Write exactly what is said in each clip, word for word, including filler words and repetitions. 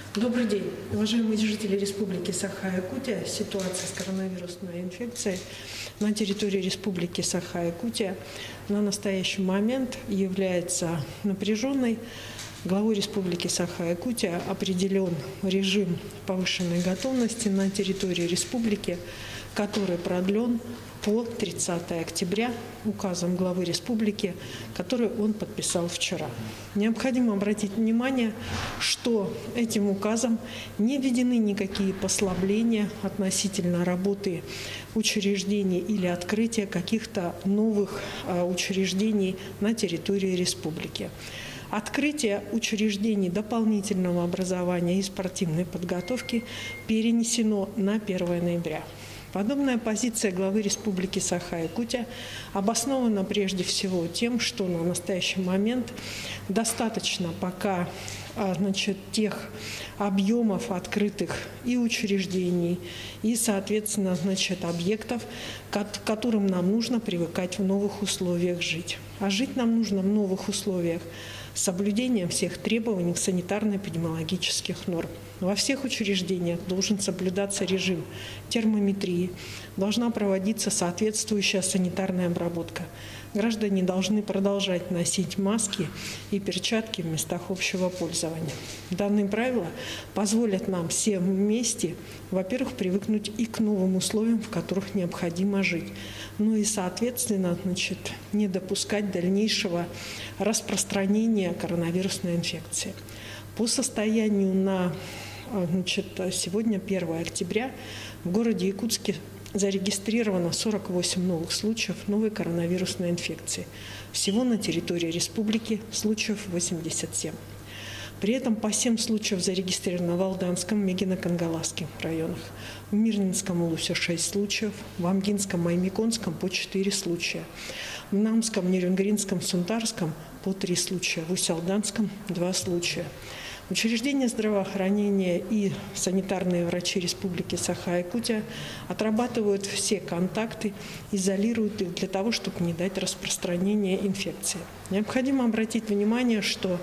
Добрый день, уважаемые жители Республики Саха-Якутия. Ситуация с коронавирусной инфекцией на территории Республики Саха-Якутия на настоящий момент является напряженной. Главой Республики Саха-Якутия определен режим повышенной готовности на территории республики, который продлен по тридцатое октября указом главы республики, который он подписал вчера. Необходимо обратить внимание, что этим указом не введены никакие послабления относительно работы учреждений или открытия каких-то новых учреждений на территории республики. Открытие учреждений дополнительного образования и спортивной подготовки перенесено на первое ноября. Подобная позиция главы Республики Саха-Якутия обоснована прежде всего тем, что на настоящий момент достаточно пока значит, тех объемов открытых и учреждений, и, соответственно, значит, объектов, к которым нам нужно привыкать в новых условиях жить. А жить нам нужно в новых условиях с соблюдением всех требований санитарно-эпидемиологических норм. Во всех учреждениях должен соблюдаться режим термометрии, должна проводиться соответствующая санитарная обработка. Граждане должны продолжать носить маски и перчатки в местах общего пользования. Данные правила позволят нам всем вместе, во-первых, привыкнуть и к новым условиям, в которых необходимо жить, ну и, соответственно, значит, не допускать дальнейшего распространения коронавирусной инфекции. По состоянию на значит, сегодня, первое октября, в городе Якутске зарегистрировано сорок восемь новых случаев новой коронавирусной инфекции. Всего на территории республики случаев восемьдесят семь. При этом по семь случаев зарегистрировано в Алданском, Мегино-Кангаласском районах, в Мирнинском Улусе шесть случаев, в Амгинском, Маймиконском по четыре случая, в Намском, Нерюнгринском, Сунтарском по три случая, в Усть-Алданском два случая. Учреждения здравоохранения и санитарные врачи Республики Саха-Якутия отрабатывают все контакты, изолируют их для того, чтобы не дать распространения инфекции. Необходимо обратить внимание, что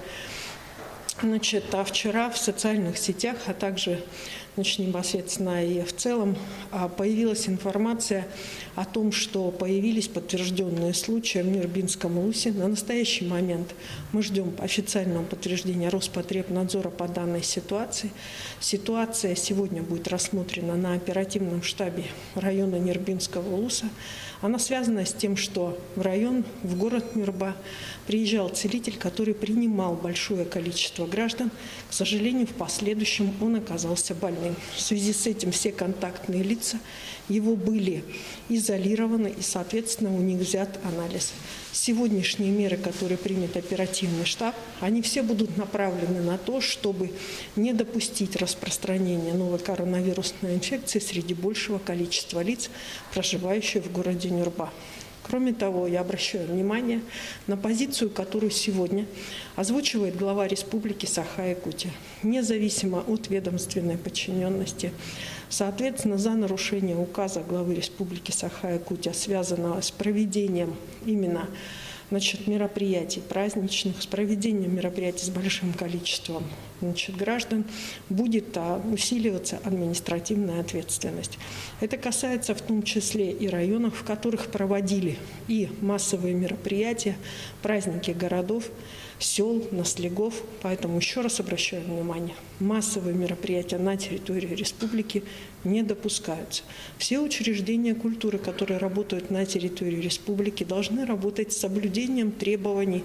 значит, а вчера в социальных сетях, а также значит, непосредственно и в целом появилась информация о том, что появились подтвержденные случаи в Нюрбинском Улусе. На настоящий момент мы ждем официального подтверждения Роспотребнадзора по данной ситуации. Ситуация сегодня будет рассмотрена на оперативном штабе района Нюрбинского Улуса. Она связана с тем, что в район, в город Нюрба приезжал целитель, который принимал большое количество граждан. К сожалению, в последующем он оказался больным. В связи с этим все контактные лица его были изолированы и, соответственно, у них взят анализ. Сегодняшние меры, которые примет оперативный штаб, они все будут направлены на то, чтобы не допустить распространения новой коронавирусной инфекции среди большего количества лиц, проживающих в городе Нюрба. Кроме того, я обращаю внимание на позицию, которую сегодня озвучивает глава Республики Саха-Якутия, независимо от ведомственной подчиненности. Соответственно, за нарушение указа главы Республики Саха-Якутия, связанного с проведением именно значит, мероприятий праздничных, с проведением мероприятий с большим количеством значит, граждан, будет а, усиливаться административная ответственность. Это касается в том числе и районов, в которых проводили и массовые мероприятия, праздники городов, сел, наслегов. Поэтому еще раз обращаю внимание, массовые мероприятия на территории республики не допускаются. Все учреждения культуры, которые работают на территории республики, должны работать с соблюдением требований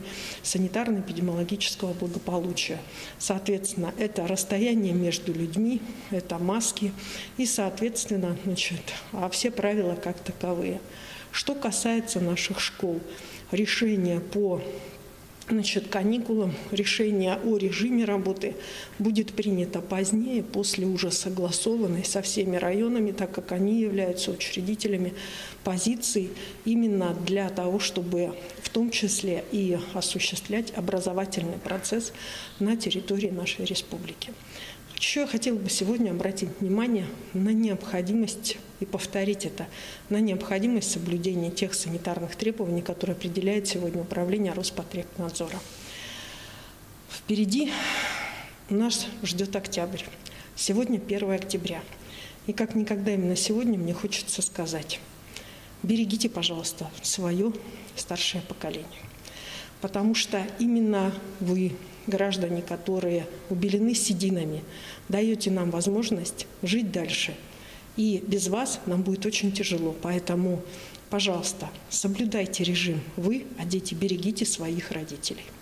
санитарно-эпидемиологического благополучия. Соответственно, это расстояние между людьми, это маски и, соответственно, значит, а все правила как таковые. Что касается наших школ, решение по Значит, каникулам, решение о режиме работы будет принято позднее, после уже согласованной со всеми районами, так как они являются учредителями позиций именно для того, чтобы в том числе и осуществлять образовательный процесс на территории нашей республики. Еще я хотела бы сегодня обратить внимание на необходимость, и повторить это, на необходимость соблюдения тех санитарных требований, которые определяет сегодня Управление Роспотребнадзора. Впереди нас ждет октябрь. Сегодня первое октября. И как никогда именно сегодня мне хочется сказать: берегите, пожалуйста, свое старшее поколение. Потому что именно вы, граждане, которые убелены сединами, даете нам возможность жить дальше. И без вас нам будет очень тяжело. Поэтому, пожалуйста, соблюдайте режим вы, а дети, берегите своих родителей.